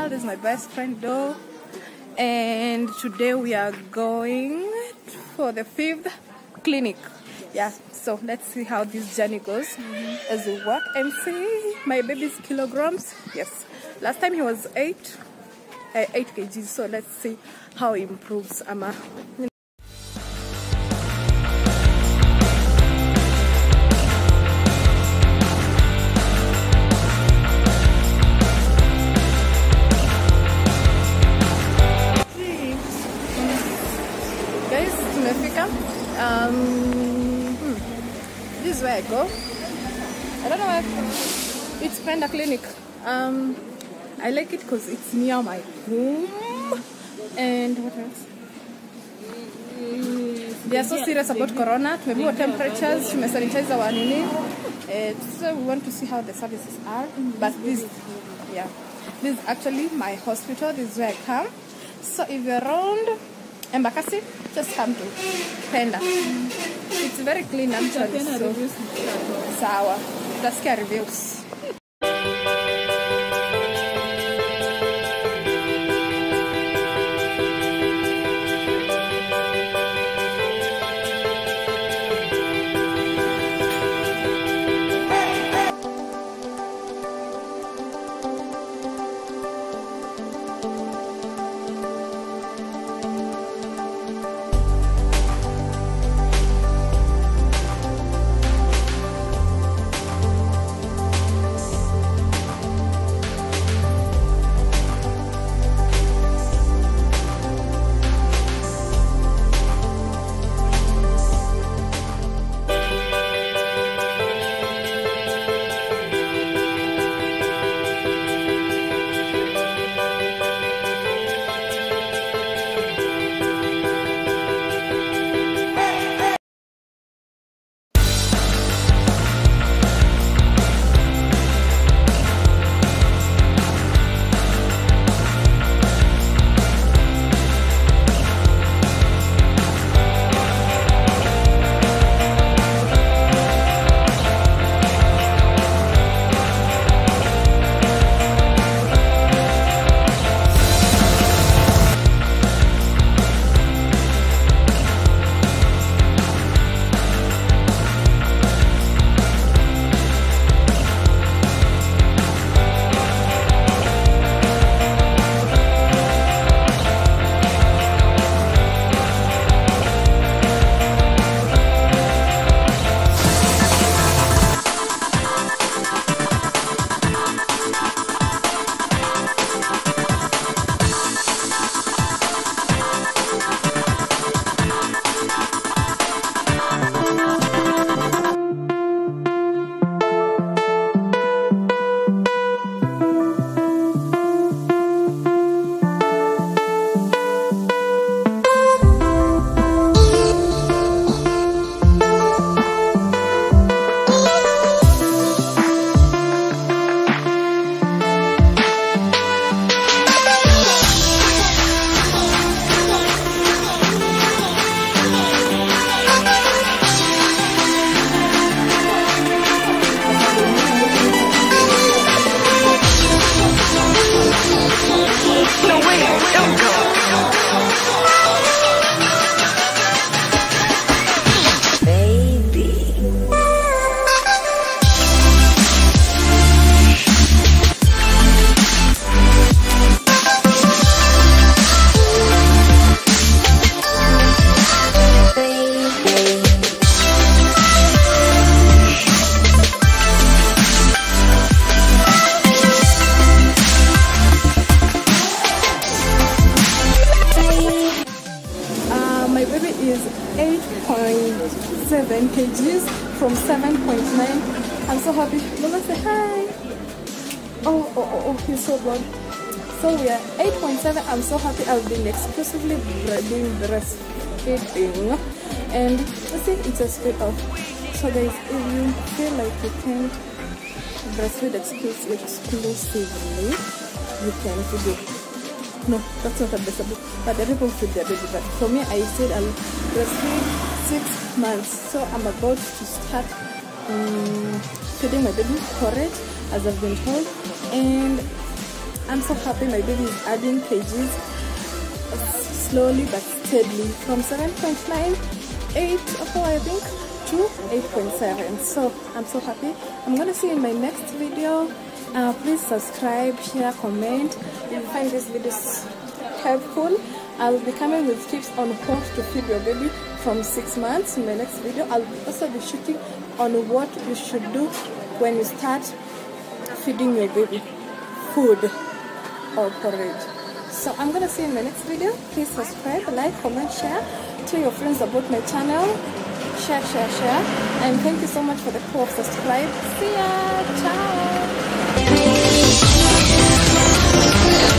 Crystal. This is my best friend Do, and today we are going for the 5th clinic. Yeah, so let's see how this journey goes as we work and see my baby's kilograms. Yes, last time he was 8 kgs, so let's see how he improves. Guys, tumefika. This is where I go. I don't know where it's Panda Clinic. I like it because it's near my home. And what else? They are so serious about corona. Tumepima temperatures, tumesanitize our nini. So we want to see how the services are. But this is actually my hospital. This is where I come. So if you're around Embakasi, just come to Penda. It's very clean actually. So sawa. Tutasikia reviews. My baby is 8.7 kgs from 7.9. I'm so happy. Mama, say hi. Oh, he's so good. So we are 8.7. I'm so happy. I've been exclusively doing breastfeeding, and I think it's a split off. So guys, if you feel like you can't breastfeed exclusively, you can feed it. No, that's not advisable. But the people feed their baby. But for me, I said I'll breastfeed 6 months. So I'm about to start feeding my baby porridge, as I've been told. And I'm so happy my baby is adding kgs slowly but steadily from 7.9, 8 I think to 8.7. So I'm so happy. I'm gonna see you in my next video. Please subscribe, share, comment if you find this videos helpful. I'll be coming with tips on what to feed your baby from 6 months in my next video. I'll also be shooting on what you should do when you start feeding your baby food or porridge. So I'm gonna see you in my next video. Please subscribe, like, comment, share, tell your friends about my channel. Share, and thank you so much for the 4 subscribe. See ya, ciao.